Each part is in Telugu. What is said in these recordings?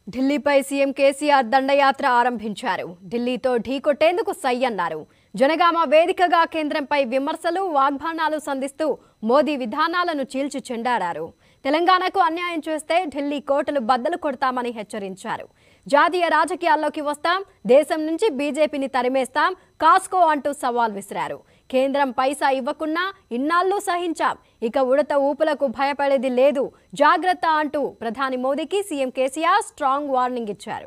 ఢిల్లీపై సీఎం కేసీఆర్ దండయాత్ర ఆరంభించారు. ఢిల్లీతో ఢీకొట్టేందుకు సై అన్నారు. జనగామ వేదికగా కేంద్రంపై విమర్శలు, వాగ్బాణాలు సంధిస్తూ మోదీ విధానాలను చీల్చి చెండాడారు. తెలంగాణకు అన్యాయం చేస్తే ఢిల్లీ కోటలు బద్దలు కొడతామని హెచ్చరించారు. జాతీయ రాజకీయాల్లోకి వస్తాం, దేశం నుంచి బీజేపీని తరిమేస్తాం, కాస్కో అంటూ సవాల్ విసిరారు. కేంద్రం పైసా ఇవ్వకున్నా ఇన్నాళ్ళు సహించాం, ఇక ఉడత ఊపులకు భయపడేది లేదు, జాగ్రత్త అంటూ ప్రధాని మోదీకి సీఎం కేసీఆర్ స్ట్రాంగ్ వార్నింగ్ ఇచ్చారు.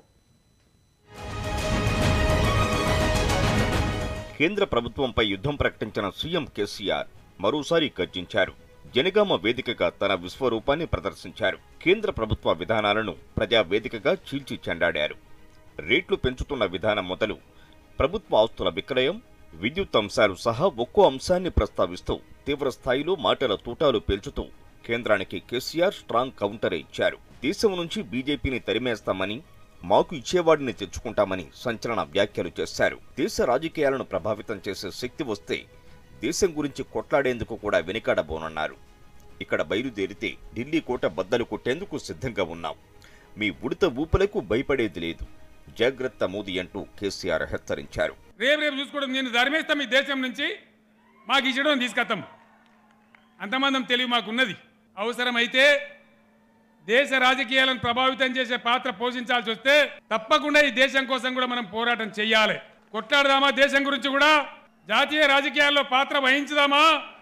కేంద్ర ప్రభుత్వంపై యుద్ధం ప్రకటించిన సీఎం కేసీఆర్ మరోసారి గర్జించారు. జనగామ వేదికగా తన విశ్వరూపాన్ని ప్రదర్శించారు. కేంద్ర ప్రభుత్వ విధానాలను ప్రజా వేదికగా చీల్చి చెండాడారు. రేట్లు పెంచుతున్న విధానం మొదలు ప్రభుత్వ ఆస్తుల విక్రయం, విద్యుత్ అంశాలు సహా ఒక్కో అంశాన్ని ప్రస్తావిస్తూ తీవ్ర స్థాయిలో మాటల తూటాలు పేల్చుతూ కేంద్రానికి కేసీఆర్ స్ట్రాంగ్ కౌంటర్ ఇచ్చారు. దేశం నుంచి బీజేపీని తరిమేస్తామని, మాకు ఇచ్చేవాడిని తెచ్చుకుంటామని సంచలన వ్యాఖ్యలు చేశారు. దేశ రాజకీయాలను ప్రభావితం చేసే శక్తి వస్తే దేశం గురించి కొట్లాడేందుకు కూడా వెనుకాడబోనన్నారు. ఇక్కడ బయలుదేరితే ఢిల్లీ కోట బద్దలు కొట్టేందుకు సిద్ధంగా ఉన్నాం, మీ ఉడత ఊపులకు భయపడేది లేదు, జాగ్రత్త మోదీ అంటూ కేసీఆర్ హెచ్చరించారు. రేపు చూసుకోవడం, నేను ధర్మేస్తాం ఈ దేశం నుంచి, మాకు ఇచ్చడం తీసుకొస్తాం, అంతమందం తెలివి మాకున్నది. అవసరమైతే దేశ రాజకీయాలను ప్రభావితం చేసే పాత్ర పోషించాల్సి వస్తే తప్పకుండా ఈ దేశం కోసం కూడా మనం పోరాటం చెయ్యాలి. కొట్లాడదామా, దేశం గురించి కూడా జాతీయ రాజకీయాల్లో పాత్ర వహించుదామా?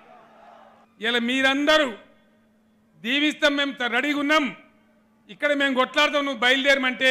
ఇలా మీరందరూ దీవిస్తాం, మేము రెడీగా ఉన్నాం, ఇక్కడ మేము కొట్లాడతాం, నువ్వు బయలుదేరమంటే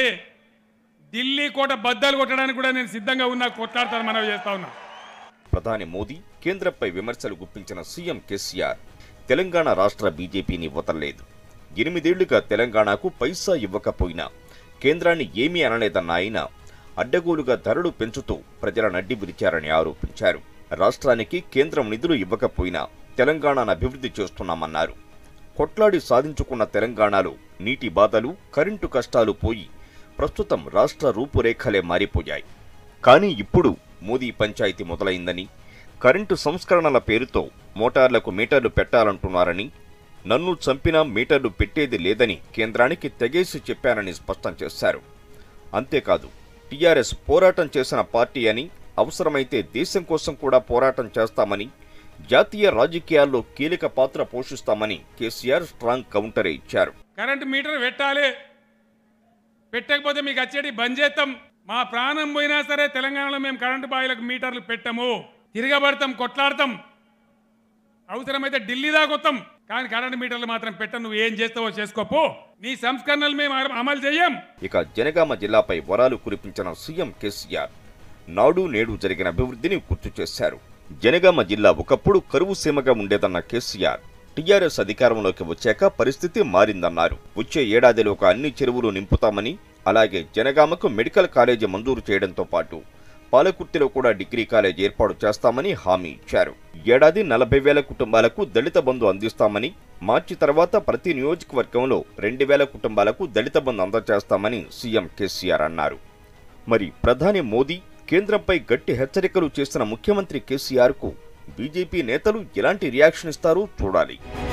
ఢిల్లీ కోట బద్దలు కొట్టడానికి కూడా నేను సిద్ధంగా ఉన్నా, కొట్లాడతాను మనవి చేస్తా ఉన్నా. ప్రధాని మోదీ కేంద్రంపై విమర్శలు గుప్పించిన సీఎం కేసీఆర్ తెలంగాణ రాష్ట్ర బీజేపీని వదలలేదు. 8 ఏళ్లుగా తెలంగాణకు పైసా ఇవ్వకపోయినా కేంద్రాన్ని ఏమీ అనలేదన్న ఆయన అడ్డగోలుగా ధరలు పెంచుతూ ప్రజల నడ్డి విరిచారని ఆరోపించారు. రాష్ట్రానికి కేంద్రం నిధులు ఇవ్వకపోయినా తెలంగాణను అభివృద్ధి చేస్తున్నామన్నారు. కొట్లాడి సాధించుకున్న తెలంగాణలో నీటి బాధలు, కరెంటు కష్టాలు పోయి ప్రస్తుతం రాష్ట్ర రూపురేఖలే మారిపోయాయి. కానీ ఇప్పుడు మోదీ పంచాయతీ మొదలైందని, కరెంటు సంస్కరణల పేరుతో మోటార్లకు మీటర్లు పెట్టాలంటున్నారని, నన్ను చంపినా మీటర్లు పెట్టేది లేదని కేంద్రానికి తెగేసి చెప్పానని స్పష్టం చేశారు. అంతేకాదు, టీఆర్ఎస్ పోరాటం చేసిన పార్టీ అని, అవసరమైతే దేశం కోసం కూడా పోరాటం చేస్తామని, జాతీయ రాజకీయాల్లో కీలక పాత్ర పోషిస్తామని కేసీఆర్ స్ట్రాంగ్ కౌంటర్ ఇచ్చారు. కరెంటు మీటర్ పెట్టాలి, పెట్టకపోతే మీకు వచ్చేది బంద్ చేస్తాం, మా ప్రాణం పోయినా సరే తెలంగాణలో మేము కరెంటు బాయిలకు మీటర్లు పెట్టము, తిరగబడతాం, కొట్లాడతాం, అవసరమైతే ఢిల్లీ దాకొత్తాం, కానీ కరెంటు మీటర్లు మాత్రం పెట్ట, నువ్వు ఏం చేస్తావో చేసుకోపో, నీ సంస్కరణలు మేము అమలు చేయం. ఇక జనగామ జిల్లాపై వరాలు కురిపించిన సీఎం కేసీఆర్ నాడు నేడు జరిగిన అభివృద్ధిని గుర్తు చేశారు. జనగామ జిల్లా ఒకప్పుడు కరువు సీమగా ఉండేదన్న కేసీఆర్ టీఆర్ఎస్ అధికారంలోకి వచ్చాక పరిస్థితి మారిందన్నారు. వచ్చే ఏడాదిలోగా అన్ని చెరువులు నింపుతామని, అలాగే జనగామకు మెడికల్ కాలేజీ మంజూరు చేయడంతో పాటు పాలకుర్తిలో కూడా డిగ్రీ కాలేజ్ ఏర్పాటు చేస్తామని హామీ ఇచ్చారు. ఏడాది 40,000 కుటుంబాలకు దళిత బంధు అందిస్తామని, మార్చి తర్వాత ప్రతి నియోజకవర్గంలో 2,000 కుటుంబాలకు దళిత బంధు అందజేస్తామని సీఎం కేసీఆర్ అన్నారు. మరి ప్రధాని మోదీ కేంద్రంపై గట్టి హెచ్చరికలు చేసిన ముఖ్యమంత్రి కేసీఆర్ కు బీజేపీ నేతలు ఎలాంటి రియాక్షన్ ఇస్తారో చూడాలి.